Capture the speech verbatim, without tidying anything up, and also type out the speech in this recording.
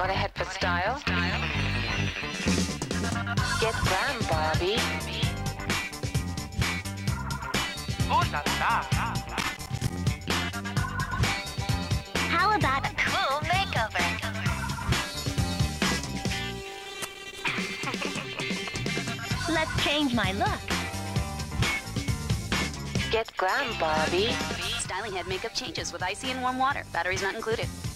Got a head for style? Get glam, Barbie. Ooh la la. How about a cool makeover? Let's change my look. Get glam, Barbie. Styling head makeup changes with icy and warm water. Batteries not included.